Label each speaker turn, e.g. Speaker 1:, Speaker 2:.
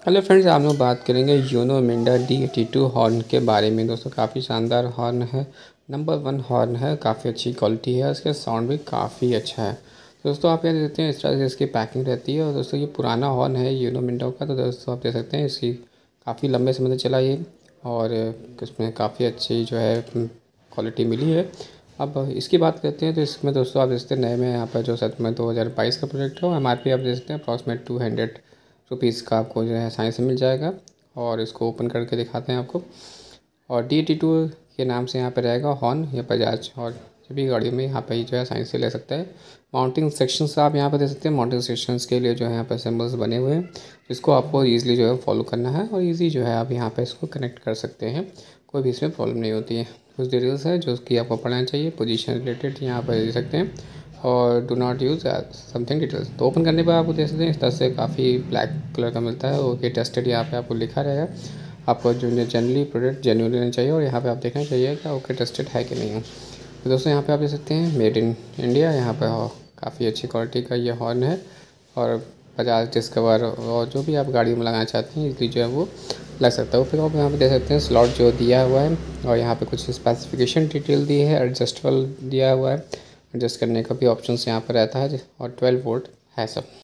Speaker 1: Hello friends, हम लोग बात करेंगे यूनो मिंडा D82 हॉर्न के बारे में। दोस्तों काफ़ी शानदार हॉर्न है, नंबर 1 हॉर्न है, काफ़ी अच्छी क्वालिटी है, इसका साउंड भी काफ़ी अच्छा है। दोस्तों आप यहाँ देखते हैं इस तरह से इसकी पैकिंग रहती है। और दोस्तों ये पुराना हॉर्न है यूनो मिंडा का, तो दोस्तों आप देख सकते हैं इसकी काफ़ी लंबे समय से चला ये, और इसमें काफ़ी अच्छी जो है क्वालिटी मिली है। अब इसकी बात करते हैं तो इसमें दोस्तों आप देखते हैं नए में यहाँ पर जो सच में 2022 का प्रोडक्ट है, MRP आप देख सकते हैं अप्रॉक्सीमेट 200 रुपीज़ का आपको जो है आसानी से मिल जाएगा। और इसको ओपन करके दिखाते हैं आपको। और D82 के नाम से यहाँ पे रहेगा हॉर्न या बजाज, और सभी गाड़ियों में यहाँ पे जो है आसानी से ले सकता है। माउंटिंग सेक्शंस आप यहाँ पे देख सकते हैं। माउंटिंग सेक्शंस के लिए जो है यहाँ पर सिम्बल्स बने हुए हैं, जिसको आपको ईजिली जो है फॉलो करना है, और ईजी जो है आप यहाँ पे इसको कनेक्ट कर सकते हैं, कोई भी इसमें प्रॉब्लम नहीं होती है। कुछ डिटेल्स है जो कि आपको पढ़ना चाहिए, पोजीशन रिलेटेड यहाँ पर दे सकते हैं, और do not use something details. तो ओपन करने पर आपको देख सकते हैं इस तरह से काफ़ी ब्लैक कलर का मिलता है। ओके टेस्टेड यहाँ पे आपको लिखा रहेगा। आपको जो जनरली प्रोडक्ट जेन्युइन लेना चाहिए, और यहाँ पे आप देखना चाहिए कि ओके टेस्टेड है कि नहीं है। तो दोस्तों यहाँ पे आप देख सकते हैं मेड इन इंडिया, यहाँ पर काफ़ी अच्छी क्वालिटी का ये हॉर्न है। और बजाज डिस्कवर और जो भी आप गाड़ी में लगाना चाहते हैं इसलिए जो है वो लग सकता है। फिर आप यहाँ पे देख सकते हैं स्लॉट जो दिया हुआ है, और यहाँ पे कुछ स्पेसिफिकेशन डिटेल दी है, एडजस्टेबल दिया हुआ है, एडजस्ट करने का भी ऑप्शन यहाँ पर रहता है, और 12 वोल्ट है सब।